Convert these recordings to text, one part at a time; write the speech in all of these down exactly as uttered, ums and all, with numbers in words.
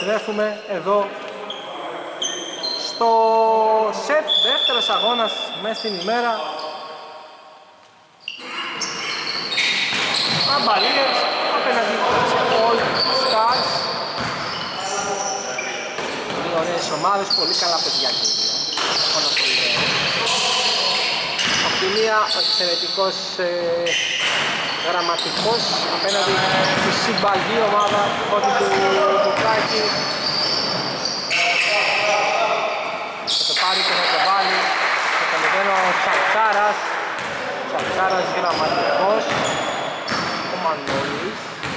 επιστρέφουμε εδώ στο σετ, δεύτερος αγώνας μέσα στην ημέρα. Αμπαλίες απέναντι σε All Stars. Πολύ ωραίες ομάδες, πολύ καλά παιδιά και δύο. Έχω να το λέω. Από τη μία εξαιρετικός ε, γραμματικός απέναντι στη συμπαγή ομάδα ότι του Μπουκάκη. Θα το πάρει και θα το βάλει. Θα το μηδένω ο Τσαρτσάρας. Τσαρτσάρας γραμματικός. Ο Μανώλης.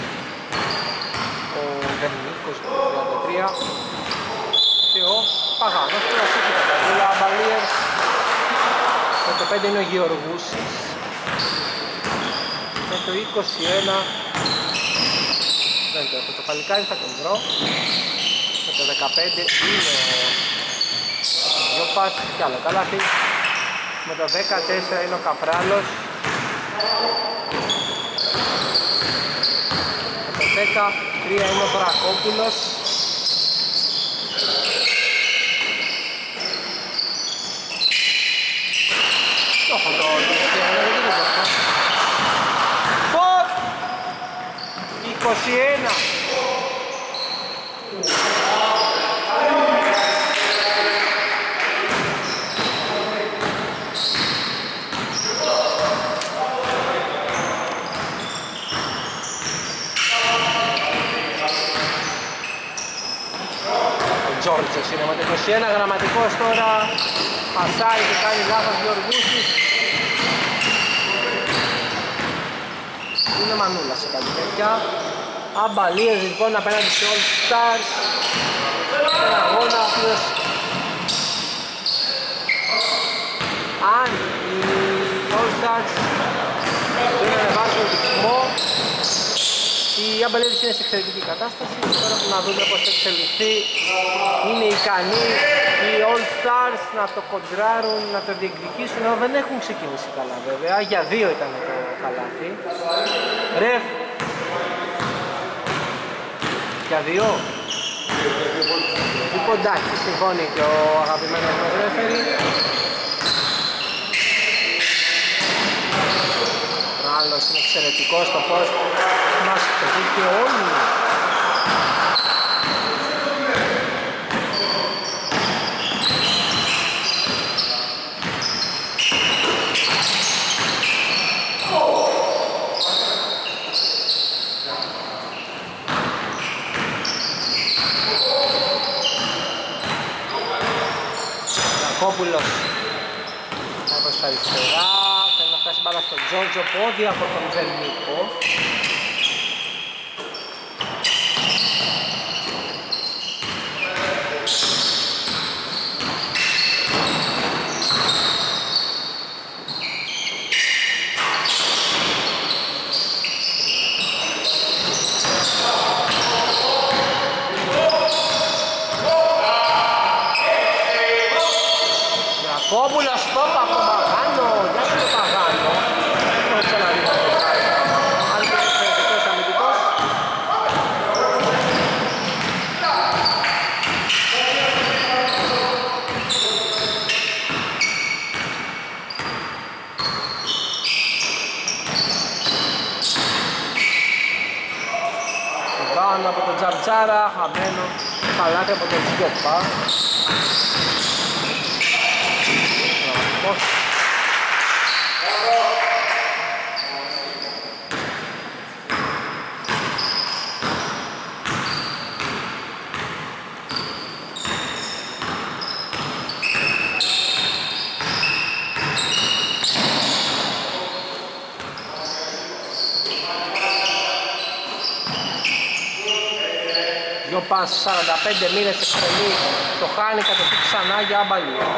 Ο Βερνίκος τριάντα τρία. Και ο Παγάνος. Και ο Σίκητα Παγούλα Αμπαλίες. Με το πέντε είναι ο Γεωργούσης. Με το είκοσι ένα δεν το έχω, το παλικάρι θα τον βρω. Με το δεκαπέντε είναι ο Γιώπας κι άλλο καλάθι. Με το δεκατέσσερα είναι ο Καπράλος. Με το δεκατρία είναι ο Βρακόπουλος. Το έχω το είκοσι ένα. Ο Τζόρτζος είναι με το είκοσι ένα, γραμματικός τώρα. Πασάει και κάνει λάθος Γεωργούσης. Είναι μανούλα σε κάτι τέτοια. Αμπαλίες λοιπόν απέναντι σε All Stars. Ένα αγώνα ο οποίος αν οι All Stars δεν ανεβάσουν το ρυθμό, οι Αμπαλίες είναι σε εξαιρετική κατάσταση. Τώρα που να δούμε πώς θα εξελιχθεί. Είναι ικανοί οι All Stars να το κοντράρουν, να το διεκδικήσουν, ενώ δεν έχουν ξεκινήσει καλά βέβαια. Για δύο ήταν το καλάθι. Ρεφ. Για δύο. Διποντάκι, συμφώνει και ο αγαπημένος μας ρέφερι. Άλλος είναι εξαιρετικός στο πώς μας το δικαιώνει. Κόπουλος θα προς τα αριστερά, θέλει να φτάσει μπάλα στον Τζόρτζο, πόδι από τον Βερνίκο. Κόπουλος στόπ από τον Παγάνο, για τον Παγάνο. Δεν έχω ξαναδεί να το κάνει. Αν και εξαιρετικός αμυντικός. Πάνω από τον Τζαρτζάρα, χαμένο. Καλάθι από τον Τζιόπα. Γιώπας σαράντα πέντε μήνες εκτελεί, το χάνει κατευθείαν ξανά για Αμπαλίες.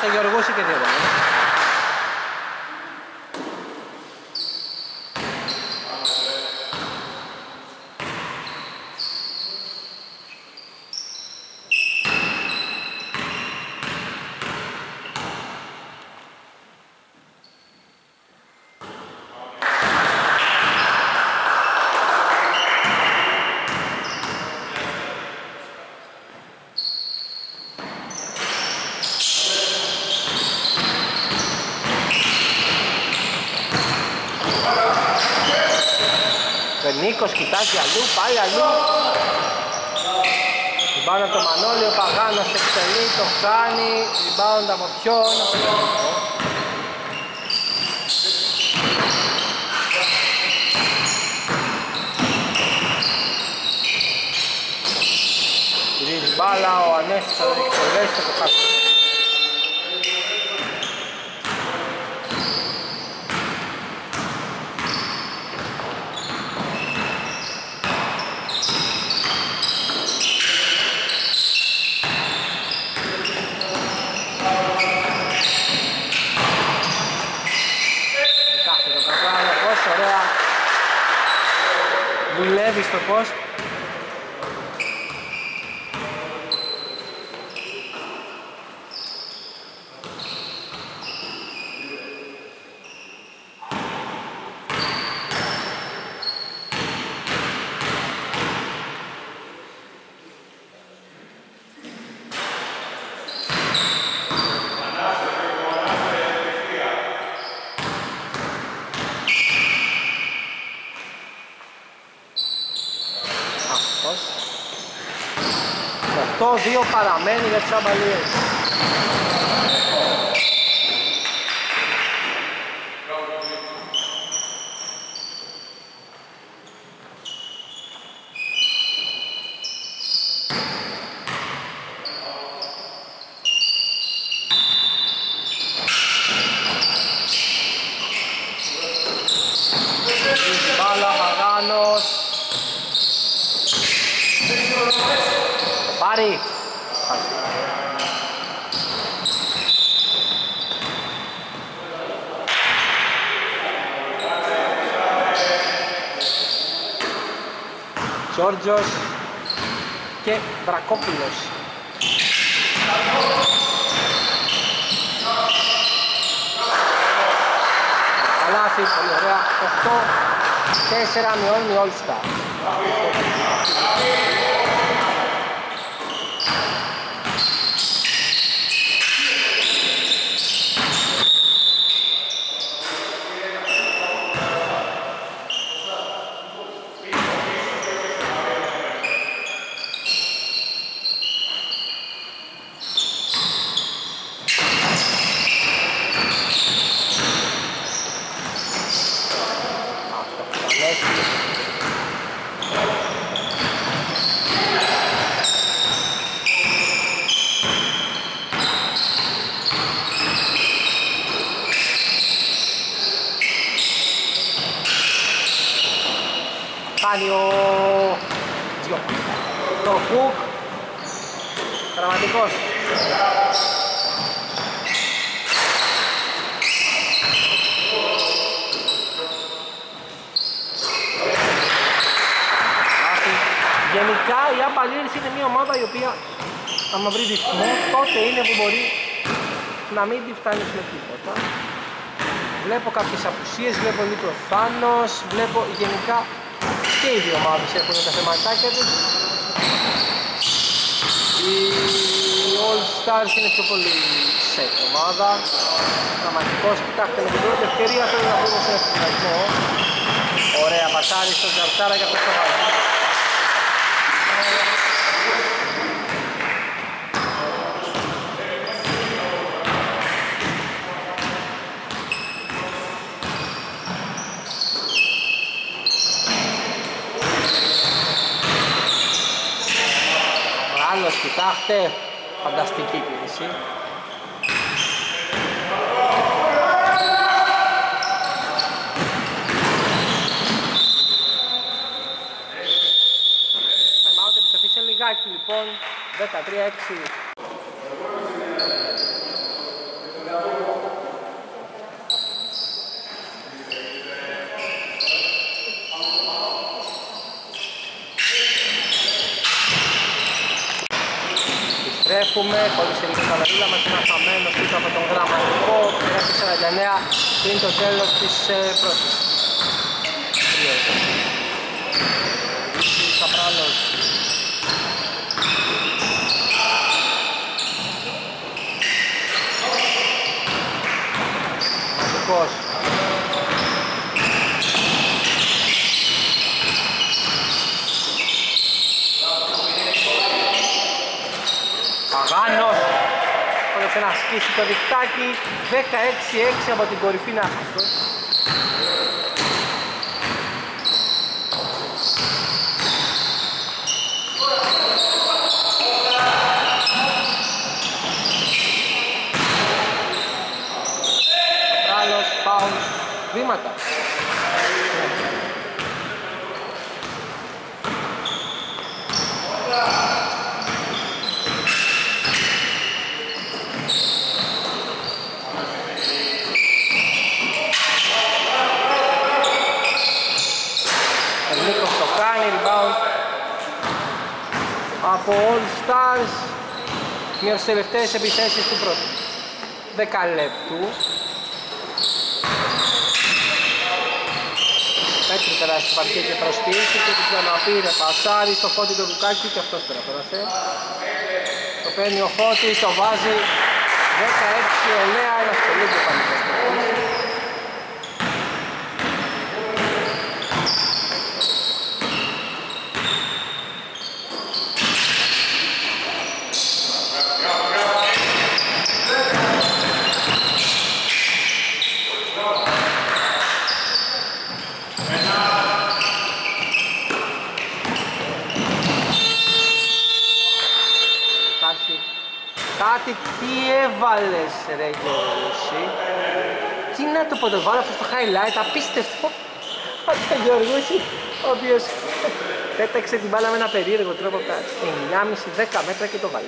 Γεωργούση και δύο πόντους. Νίκος κοιτάζει αλλού, πάει αλλού. Rebound από το Μανώλη, ο Παγάνος εκτελεί, το κάνει. Rebound από ποιον? Γυρίζει μπάλα, ο Ανέστης θα εκτελέσει, θα το χάσει. Δουλεύει στο post. Το δύο παραμένει για τους αμπαλίες. Μπάλα, Παγάνος. Πάρει. Τζόρτζος και Βρακόπουλος. Καλάθι, πολύ ωραία. οκτώ τέσσερα μειώνει η All Star. Κάνει ο Τζιο. Το Χουκ. Πραγματικός. Γενικά η Αμπαλίρης είναι μια ομάδα η οποία άμα βρει ρυθμό τότε είναι που μπορεί να μην τη φτάνει με τίποτα. Βλέπω κάποιες απουσίες, βλέπω λίγο Θάνος, βλέπω γενικά και οι δύο ομάδες έχουν τα θεματάκια τους. Η All Stars είναι πιο πολύ set ομάδα. Πραγματικός, κοιτάξτε με την πρώτη ευκαιρία θέλω να βρούμε σε ευθυνασμό. Ωραία πατάρι στον Τζαρτσάρα για αυτό το βάζει. Άλλος, κοιτάξτε, φανταστική κίνηση. Time out, επιστροφή σε λιγάκι λοιπόν, δεκατρία έξι. Επιστρέφουμε, χωρίς ελληνική καλαρίλα μας ένα χαμένο πίσω από τον γραμματικό. Πέρασε σαράντα εννέα πριν το τέλος της ε, πρώτης. Καπράλος. Γραμματικός. Παγάνος, όδεψε να σκίσει το δικτάκι, δεκαέξι έξι από την κορυφή να χαστός. Καπράλος, φάουλ, βήματα. Από All Stars, μία από τις τελευταίες επιθέσεις του πρώτου δεκαλέπτου. Πέτρου περάσει στην παρκή και προσποιήσει και την ξαναπήρε, πασάρι στο Φώτη το Λουκάκι και αυτός πέρα πέρασε. Το παίρνει ο Φώτης, το βάζει δεκαέξι εννέα, ένας πολύ κεφαλικός παιχνίδι. Κάτι τι έβαλες ρε Γιώργη. Τι να το πω, το βάλω αυτό στο highlight, απίστευτο. Από τον Γιώργη, ο οποίος πέταξε την μπάλα με ένα περίεργο τρόπο από τα εννιά και μισό δέκα μέτρα και το βάλε.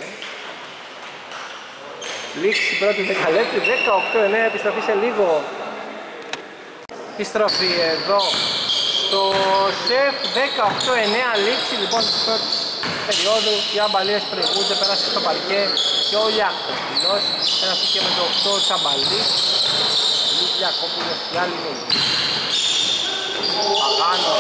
Λήξη πρώτη δεκαλέπτη, δεκαοκτώ εννέα, επιστροφή σε λίγο. Επιστροφή εδώ στο σεφ, δεκαοκτώ εννέα, λήξη λοιπόν της πρώτης περίοδου. Οι αμπαλίες προηγούνται, πέρασε στο παρκέ και ο Λιακόπουλος. Πέρασε και με το οκτώ Τσαμπαλής. Λουκ Λιακόπουλος και άλλη νύχη. Παγάνος.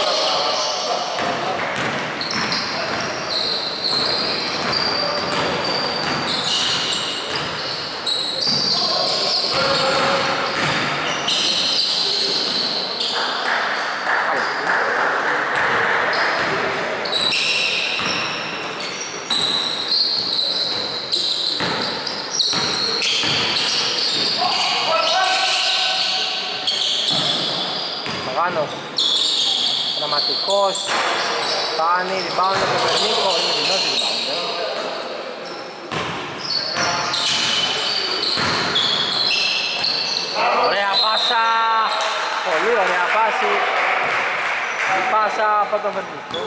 Δραματικός, κάνει rebound από τον Νίκο, είναι δυνός rebound. Ωραία πάσα, πολύ ωραία πάση, η πάσα από τον Βερνίκο.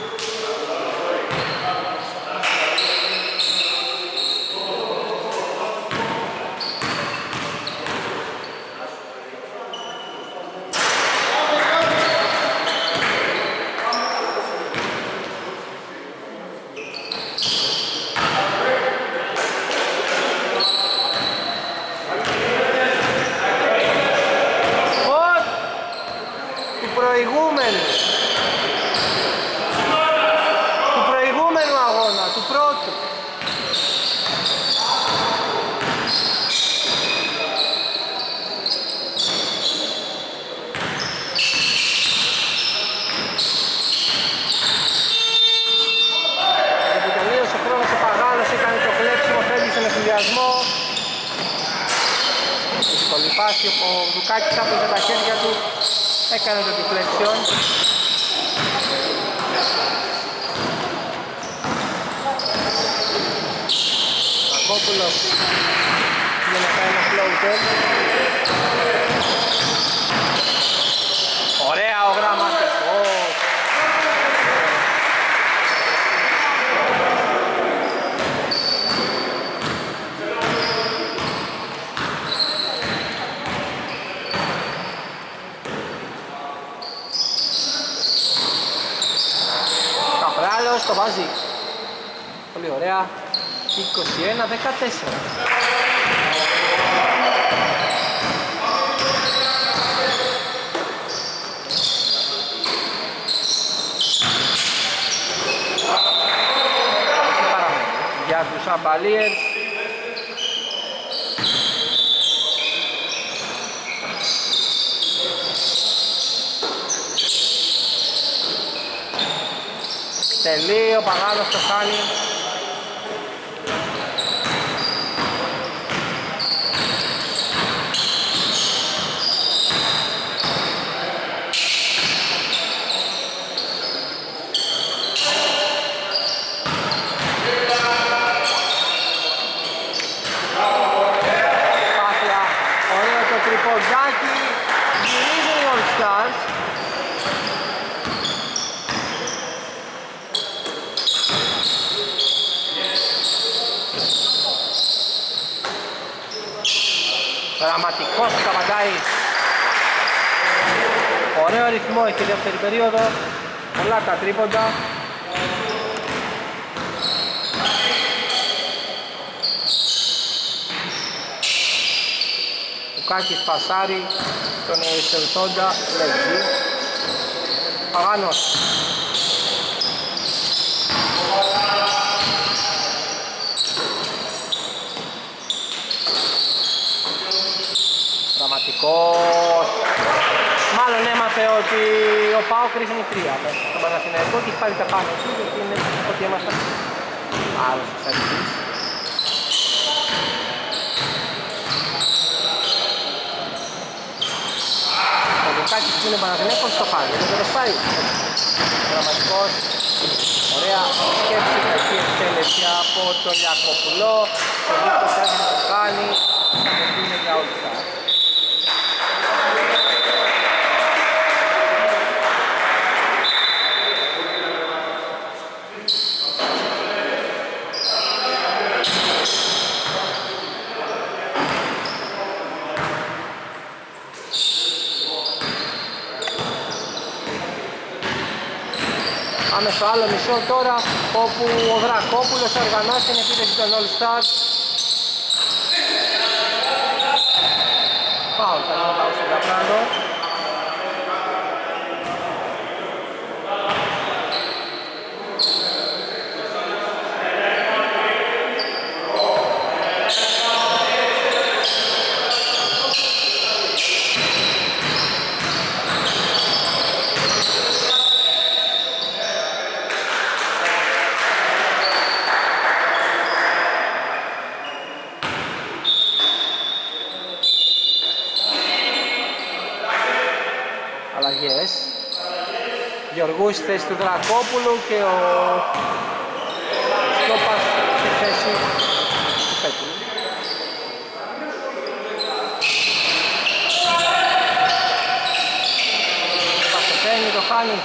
Ο Δουκάκης άπλωσε τα χέρια του, έκανε το deflection. Ακόπουλος για να κάνει ένα floater. Ωραία ο Γραμματικός. άλλος το βάζει. Πολύ ωραία. είκοσι ένα δεκατέσσερα. Για τους αμπαλίες. Τελεί, ο Παγάνος το χάνει. Πάθεια, ωραίο το τριποντάκι. Γυρίζουν οι All Stars. Δραματικός που καβαντάει. Ωραίο ρυθμό έχει η δεύτερη περίοδο. Πολλά τα τρίποντα. Λουκάκης πασάρι τον εισελθόντα Λετζή. Παγάνος. Δραματικός. Μάλλον έμαθε ότι ο ΠΑΟΚ ρίχνει τρία μέσα στον Παναθηναϊκό και έχει πάρει τα πάνω του γιατί είναι ότι έμασταν άλλος εξαρτητής. Ο Λουκάκης που είναι Παναθηναϊκός το πάρει, δεν το σπάει. Δραματικός. Ωραία σκέψη και εκτέλεση από τον Λιακόπουλο. Ο Λίκος έβγαινε το κάνει. Θα το δίνει για όλους τα. Πάμε στο άλλο μισό τώρα, όπου ο Δρακόπουλος οργανώσει την επίθεση των All Stars. Φάουλ θα είναι πάω στον Καπράντο. Γιωργού στη θέση του Δρακόπουλου και ο Στόπας στη θέση του Πέτρου. Παστοφένει, το χάνει.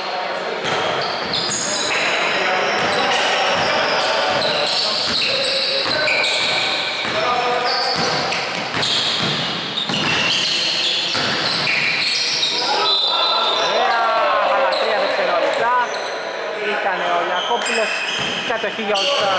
Κατοχή για όλους τα.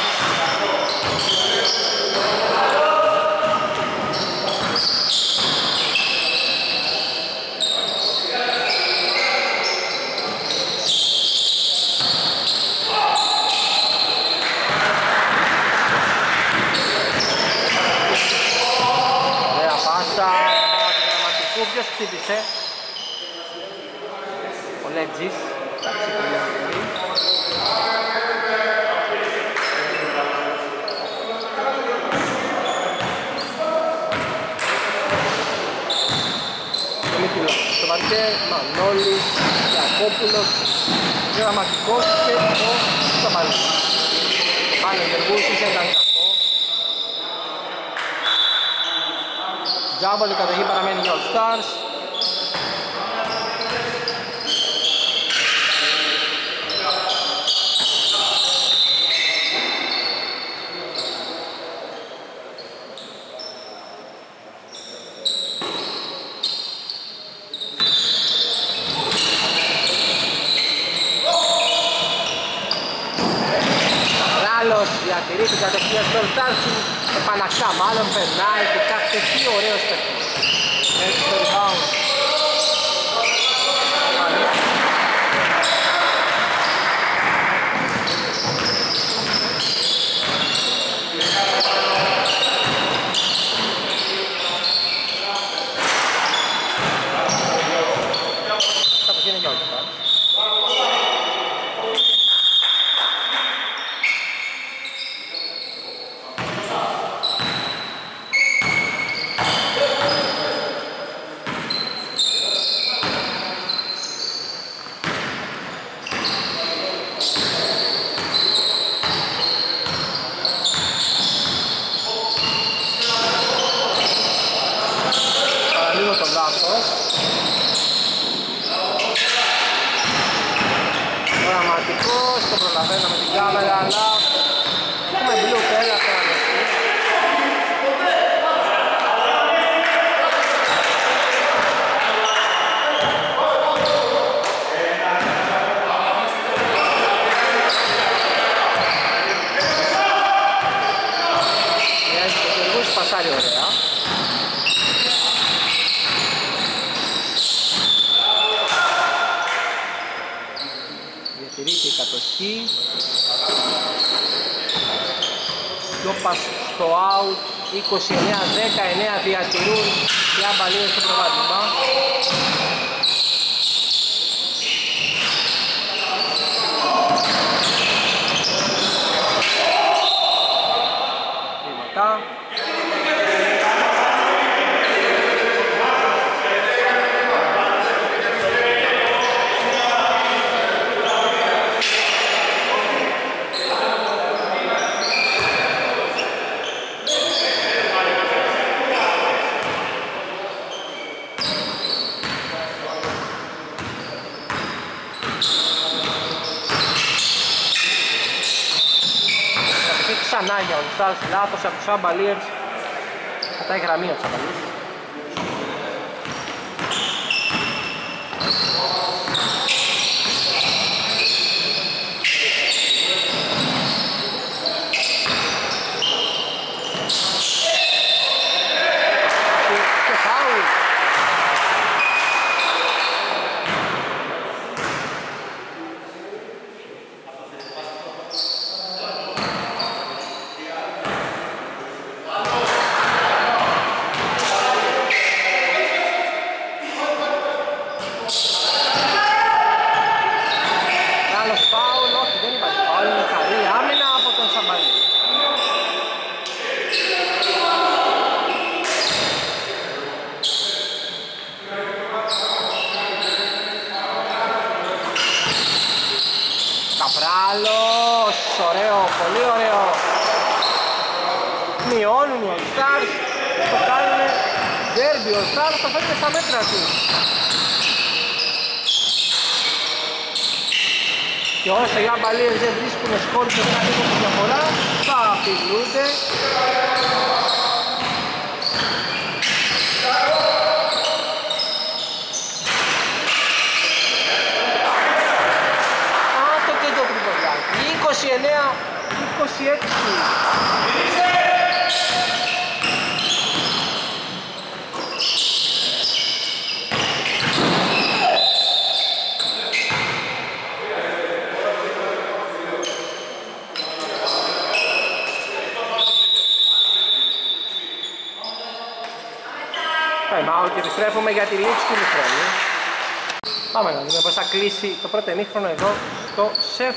Ωραία πάσα του δραματικού, ποιος χτύπησε? Ο Λέτζης. Εντάξει, πολύ πολύ. Στο παρκέ, Μανώλης, Ιακόπουλος, Δραματικός και ο Σταπαλής. Πάνε Γεργούς, είχε ήταν κακό. Τζάμπολη, κατοχή παραμένει για All Stars. Καπράλος διατηρεί την κατευθείαν στον Τάρσου, επαναξά μάλλον, περνάει, κοιτάξτε τι ωραίος παίκτης. Έτσι το rebound. Κάπως είναι για όλους. Δραματικός, το προλαβαίνω με την κάμερα, αλλά έχουμε μπλου πέρα τώρα. Έχει το τελικούς πασάρει ωραία. Διατηρείται η κατοχή. Δυο πας στο out. είκοσι εννέα δεκαεννέα διατηρούν οι αμπαλίες στο προβάδισμα. Βήματα. Ξανά για ο Στάρς, λάθος από τους Αμπαλίερς. Πατάει γραμμή από τους Αμπαλίερς. Και φάουλ. Καπράλος, ωραίο, πολύ ωραίο. Μειώνουν οι All Stars, το κάνουν derby. Ο Stars το φέρνει στα μέτρα του. Και όσο οι Αμπαλίες δεν βρίσκουν σκόρ και δεν ανοίγουν τη διαφορά, θα απειλούνται. είκοσι εννέα είκοσι έξι. Time out και επιστρέφουμε για τη λήξη του ημιχρόνου. Πάμε να δούμε πώς θα κλείσει το πρώτο ημίχρονο εδώ στο ΣΕΦ.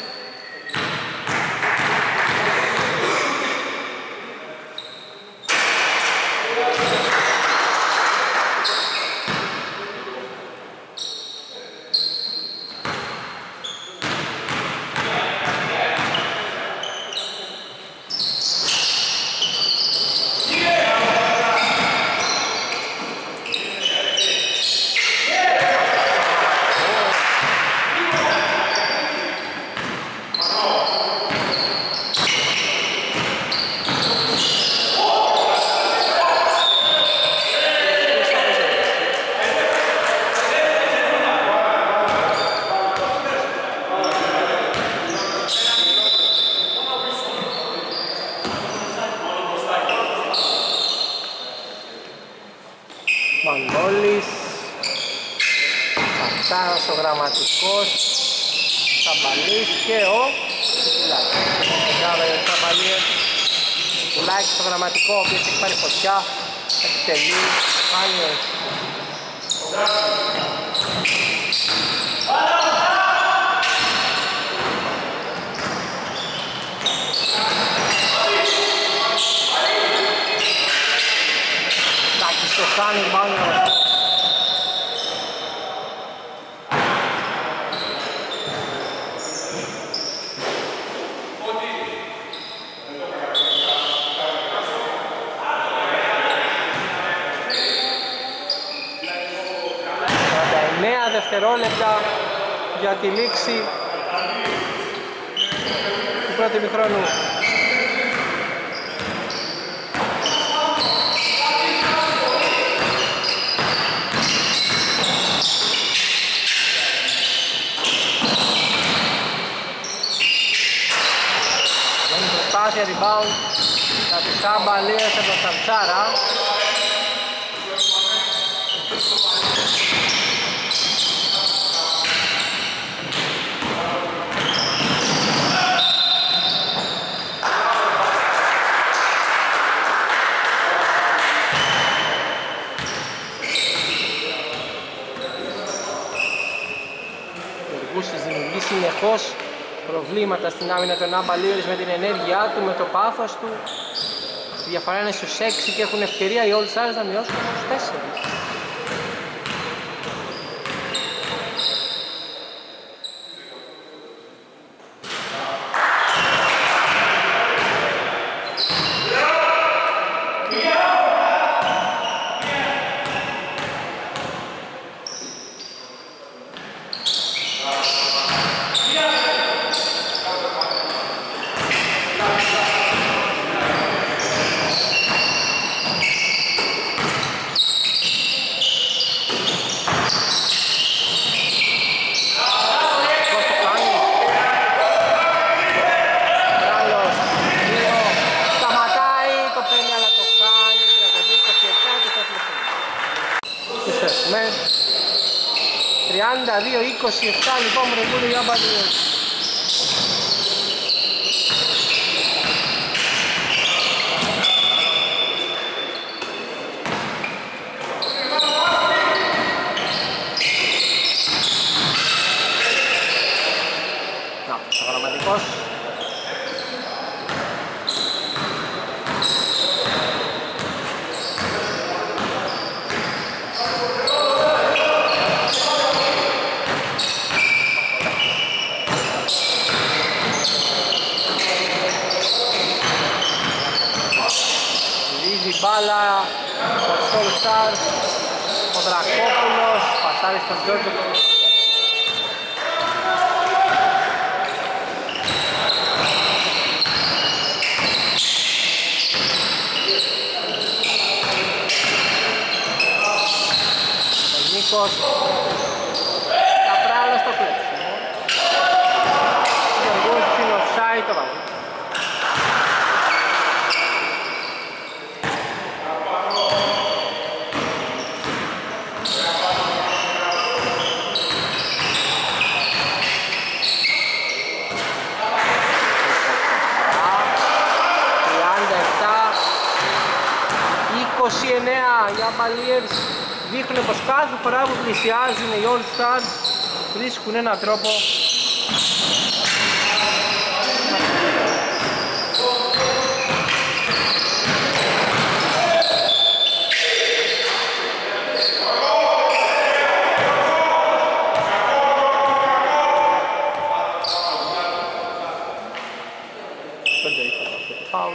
Τσάρας ο Γραμματικός, Σαμπαλής και ο Πουλάκης. Σαμπαλίες, Πουλάκης στο Γραμματικό, ο οποίος έχει πάρει φωτιά, επιτελεί, Πάνιος. Τάκης το κάνει, Πάνιος. Δευτερόλεπτα για τη λήξη του πρώτου ημιχρόνου. Δεν προσπάθεια rebound για τη Σαμπαλίες από τον Σαρτσάρα. Συνεχώς προβλήματα στην άμυνα των Άμπα Λίωρης με την ενέργειά του, με το πάθος του. Η διαφορά είναι στους έξι και έχουν ευκαιρία οι All Stars να μειώσουν στους τέσσερα. τριάντα δύο είκοσι επτά λοιπόν προηγούνται οι Άμπα Λίωρης. Να, ο Γραμματικός. Μπάλα, ο All Stars, ο Δρακόπουλος, πασάρει στον Γιώργο. Ο Νίκος, Καπράλος στο κλέψιμο. Ο Γιώργος είναι offside, το βάζει. είκοσι εννέα οι Άμπα Λίωρης δείχνουν πως κάθε φορά που πλησιάζουν οι All Stars βρίσκουν έναν τρόπο πέντε ήθελα αυτό το φάουλ.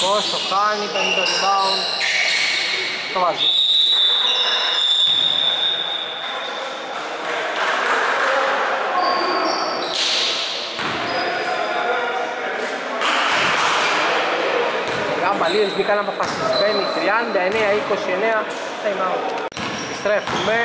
Γραμματικός, το χάνει, παίρνει το rebound, το βάζει. Γαμπαλίες μπήκαν αποφασισμένοι, τριάντα εννέα είκοσι εννέα, time out. Επιστρέφουμε.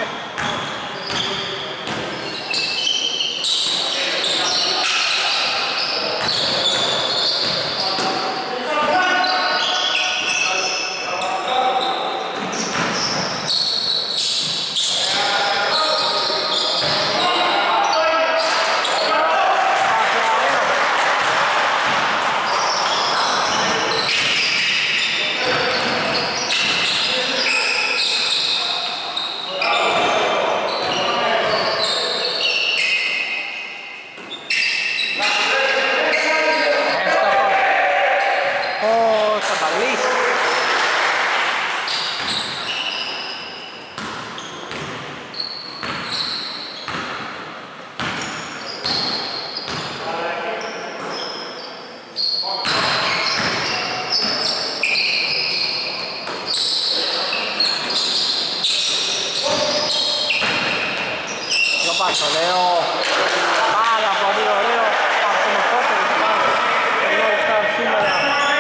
Ωραίο, πάρα πολύ ωραίο, αυτονοκότερο σπάθο, το All Star σήμερα.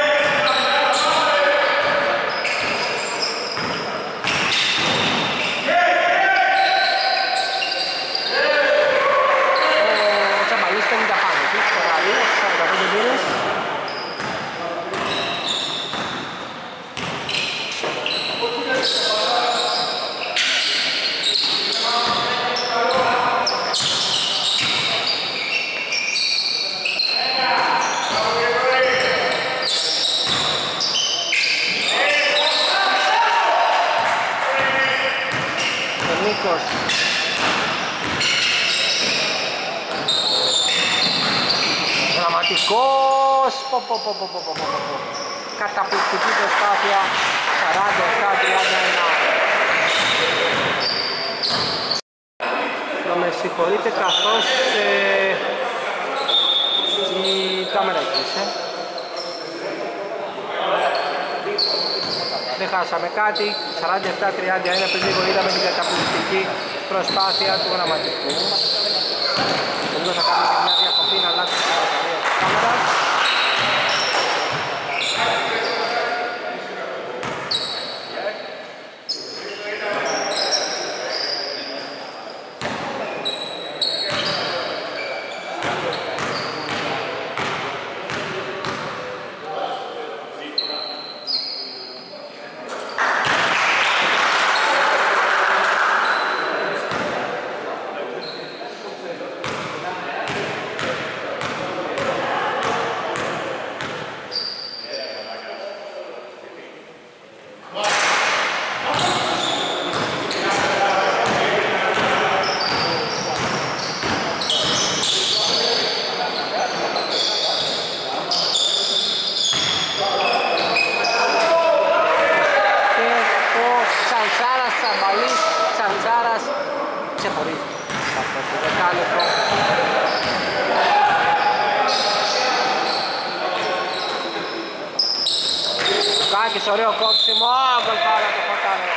Ο Τσαμπαλής παίρνει τα πάνω του, το ράλι, σαράντα πέντε μήνες. Δραματικός, πο, πο, πο, πο, πο, πο, πο, πο. Καταπληκτική προσπάθεια, σαράντα επτά τριάντα ένα. Να με συγχωρείτε καθώς ε, η κάμερα έκλεισε. Δεν χάσαμε κάτι, σαράντα επτά τριάντα ένα, πριν λίγο είδαμε την καταπληκτική προσπάθεια του Γραμματικού. Νομίζω θα κάνουμε και μια διακοπή να αλλάξει την μπαταρία της κάμερας. Ωραίο κόψιμο, γκολ πάρα το φωτάρε.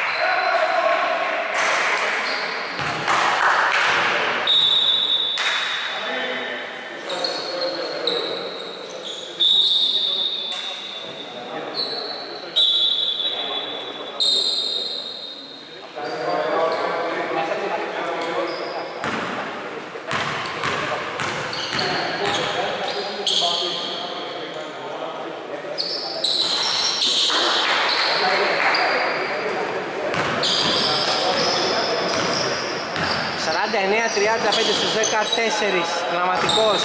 εννέα τριάντα πέντε στους δεκατέσσερα, Γραμματικός.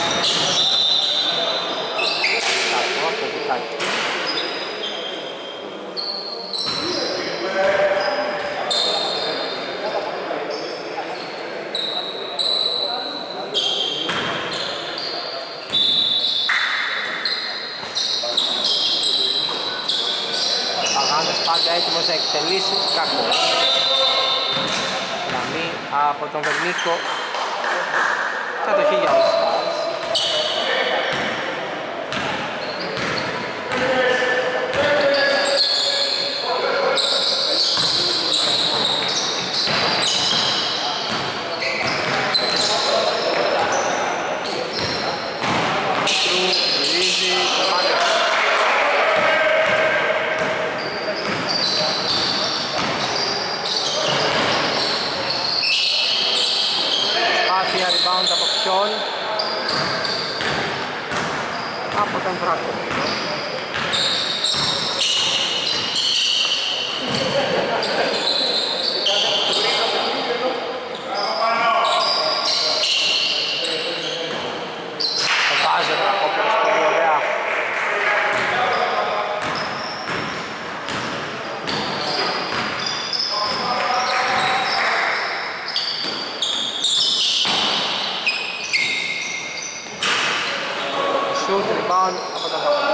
Παγάνος πάντα έτοιμος να εκτελήσει, κακό. Γραμμή από τον Βερνίκο, κατοχή για όλους. ποιον? Από τον Βράκο. Το βάζει ο Βρακόπουλος πολύ ωραία. Shoot, rebound από τον Βρακόπουλο.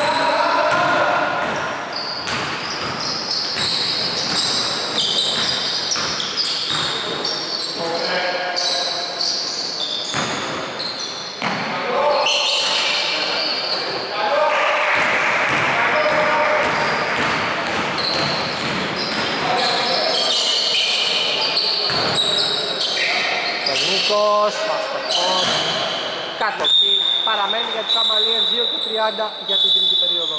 Νίκος, Μαστοχός, κατοχή, παραμένει για τους Αμαλίες δύο και τριάντα για την τρίτη περίοδο.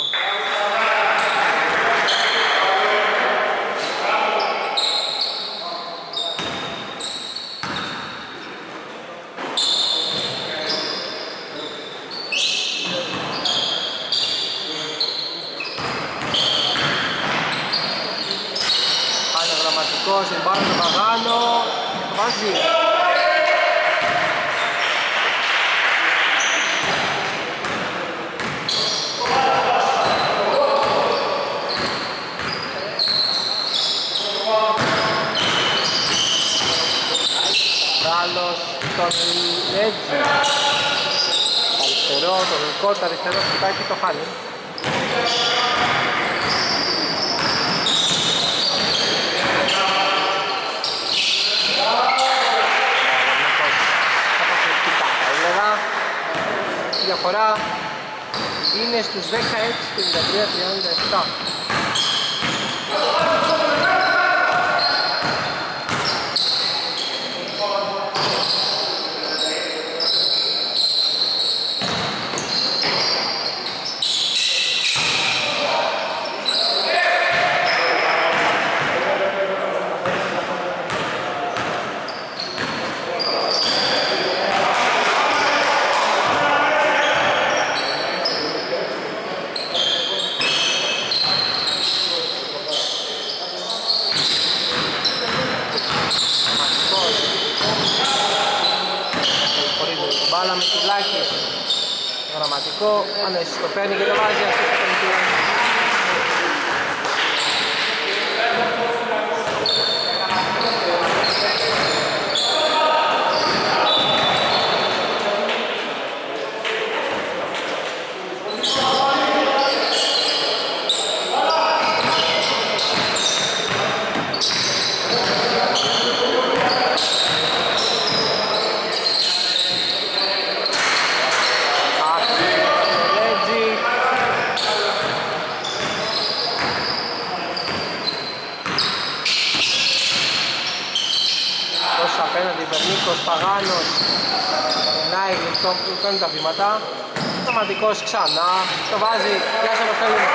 Πάνε ο Γραμματικός, εμπάνω τον Παγάνο, βάζει. Άλλος τον Λέτζι, αριστερό, το γλυκό, το αριστερό κοιτάει και το χάνει. Καταπληκτικά θα έλεγα. Η διαφορά είναι στους δεκαέξι πενήντα τρία τριάντα επτά. Γραμματικό, ανέσης το παίρνει και το βάζει αυτό το πεντήριο. Νίκος Παγάνος περνάει γλυκό, κάνει τα βήματα. Σταματικός ξανά, το βάζει, γεια σας το θέλουμε.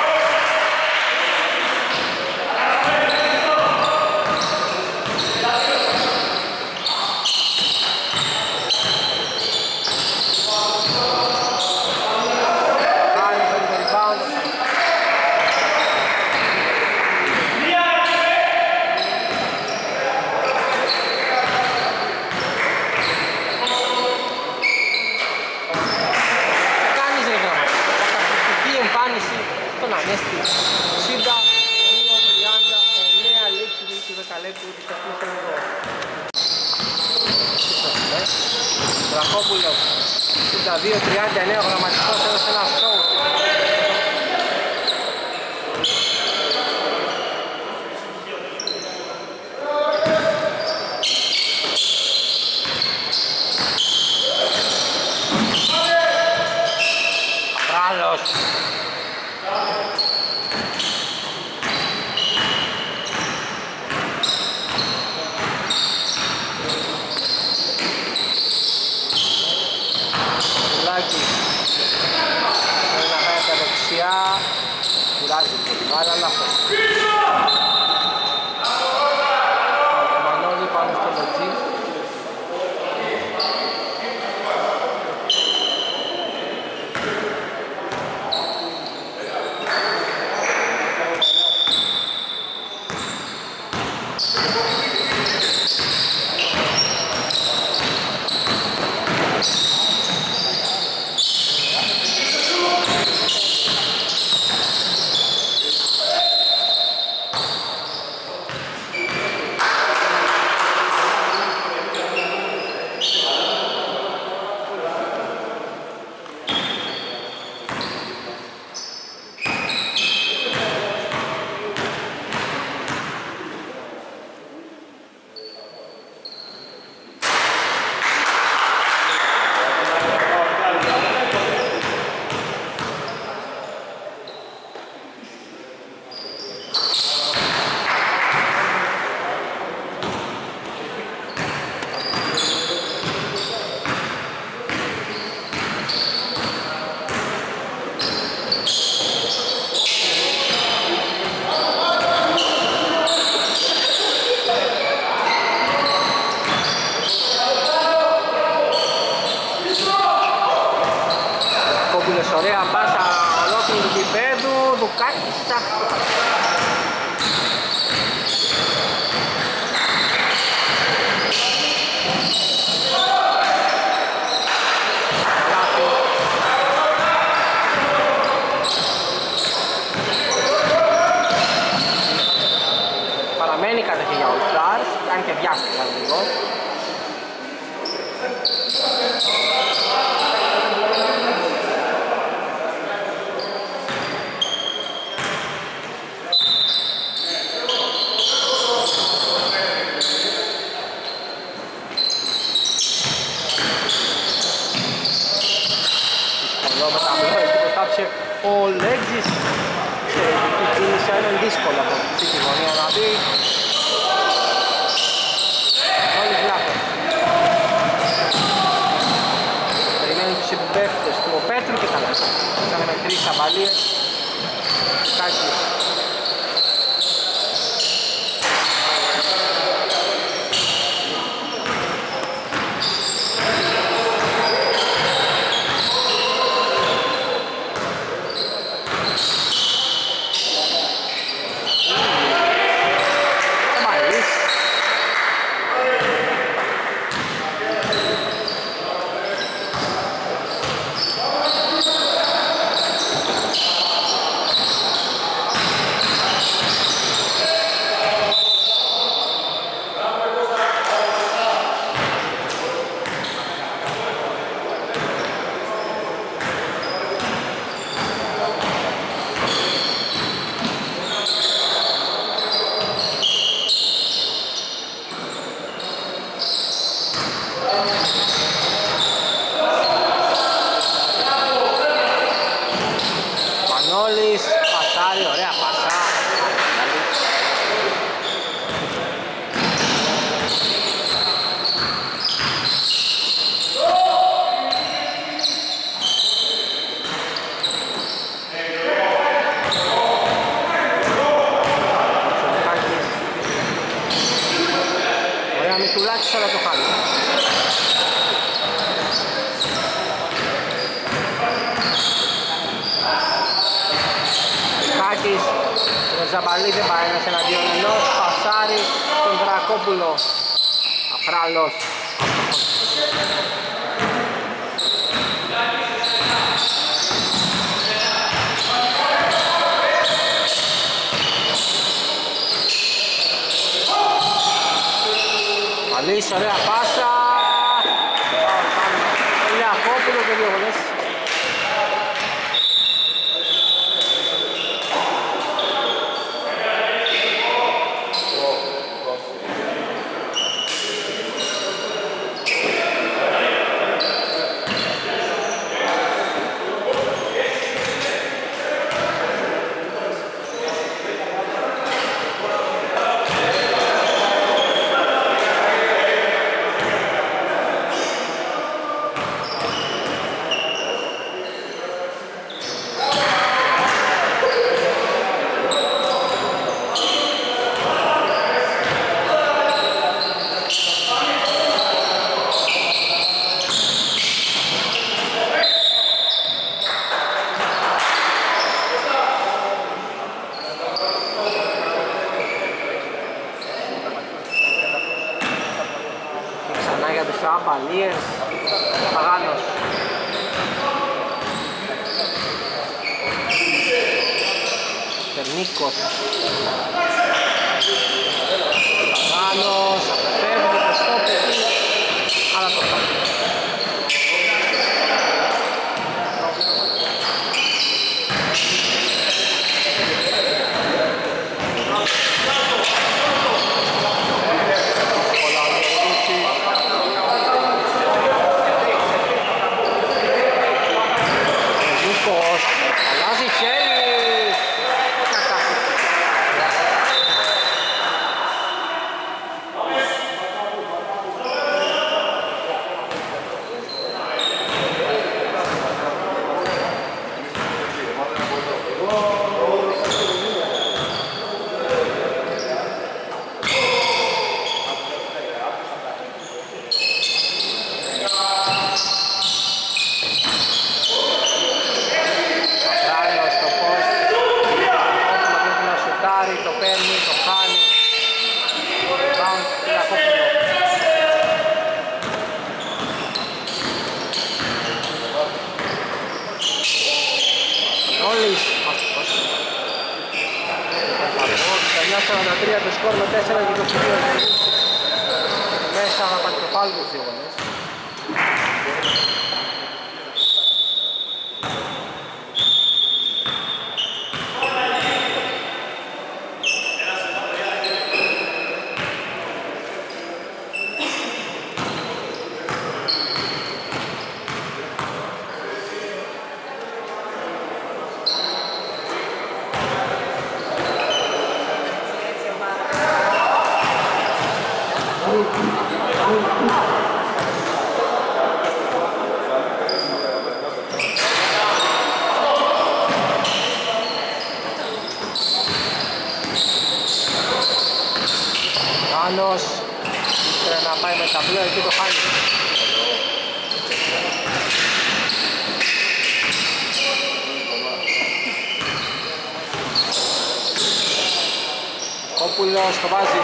Κάνει το rebound. Τον Ανέστη, εξήντα δύο τριάντα εννέα λήξη του δεκαλέπτου του τεχνικού εδώ. Βρακόπουλος, εξήντα δύο τριάντα εννέα, ο Γραμματικός έδωσε ένα σόου. Απράλος. Κουράζει πολύ, άρα λάθος. Μανώλη πάνω στο Λετζί. πάσα ολόκληρου του γηπέδου, Δουκάκης άχτω. Παραμένει κατοχή για All Stars, κάνει και βιάστηκαν λίγο. Ο Λέγκης η κίνηση είναι δύσκολο από αυτή τη γωνία να δει. Μόλις λάθος. Περιμένουν τους συμπαίκτες του ο Πέτρου και καλά. Ήτανε με τρεις αμπαλίες. Κάκης. Ζαμπαλίδη πάει ένας εναντίον ενός, πασάρι στον Δρακόπουλο. Αφράλος. Παλής, ωραία πάσα. Ο Λιακόπουλο και δύο βολές. Αμπαλίες, Παγάνος. Τερνίκος. Παγάνος, φεύγει το στόπι, αλλά το πάει. Αλλάζει χέρι. Όλης, αυτός. εννιά σαράντα τρία το σκορ με τέσσερα και είκοσι δύο. Μέσα να πάει το φάουλ τους δύο γονείς. Άνος ήθελε να πάει με ταμπλό, εκεί το χάνει. Κόπουλος το βάζει.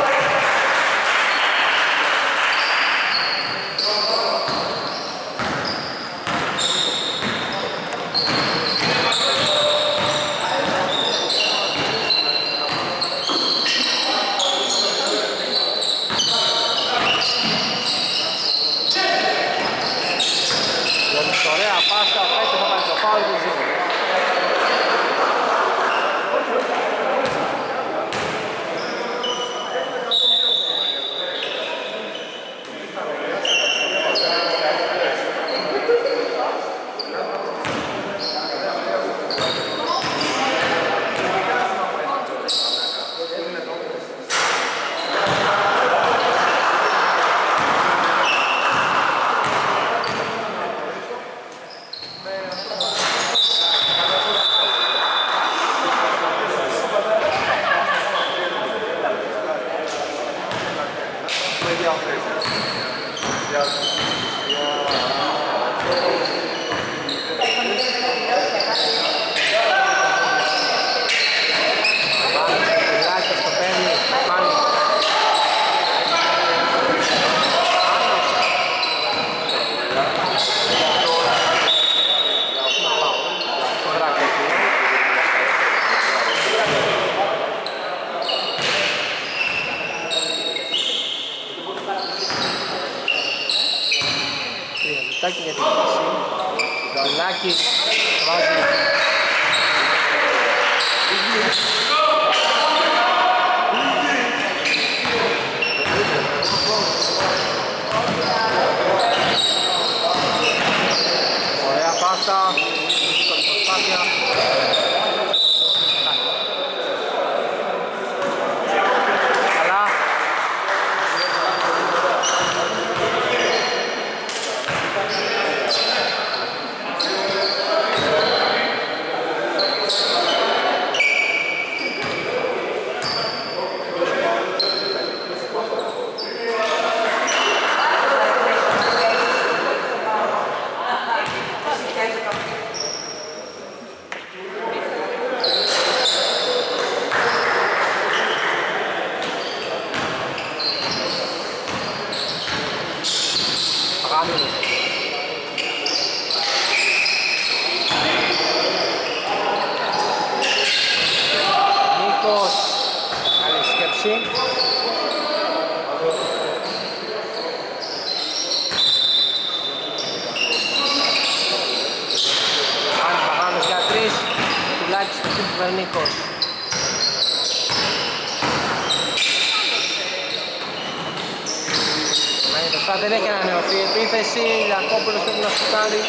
Λάκη για την πάση. Λάκη βάζει. Ωραία πάσα. Δύσκολη προσπάθεια. Καλά. Νίκος, καλή σκέψη. Άνης Παγάνος για τρεις, τουλάχιστον στο σύμπτυμα Νίκος. Δεν έχει ανανεωθεί η επίθεση, Λιακόπουλος πρέπει να σουτάρει.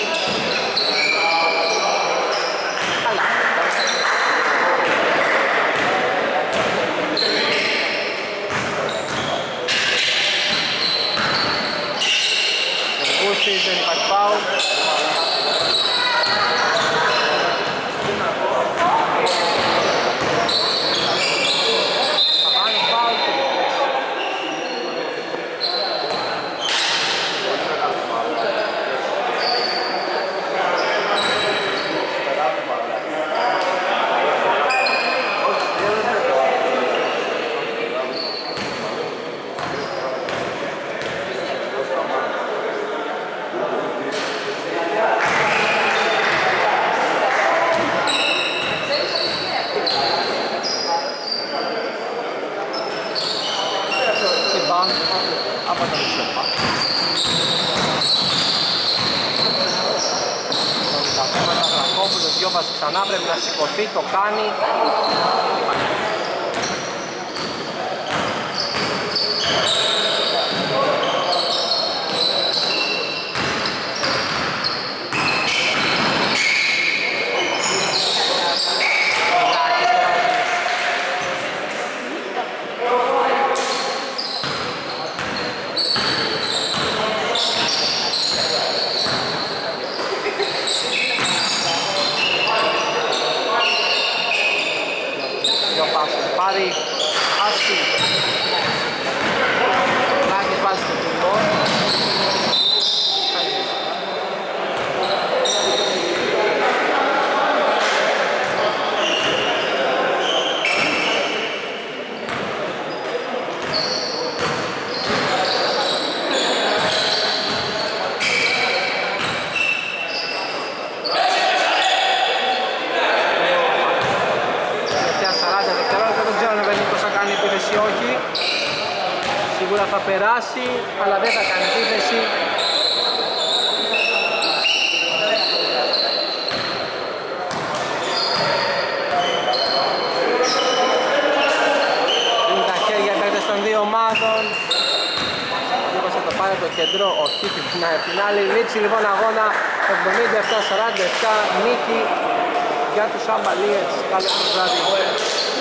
Καλά. Βούστης, δεν υπάρχει φάουλ. Διόβαση ξανά, πρέπει να σηκωθεί, το κάνει. Πάρει άσχη. Λάκης βάζει το τυμπό. Σίγουρα θα περάσει, αλλά δεν θα κάνει επίθεση. Είναι τα χέρια παίκτες των δύο ομάδων. Μήπως θα το πάρει το κέντρο, όχι, την άλλη. Λήξη λοιπόν αγώνα εβδομήντα επτά σαράντα επτά, νίκη για τους Αμπαλίες. Καλό βράδυ.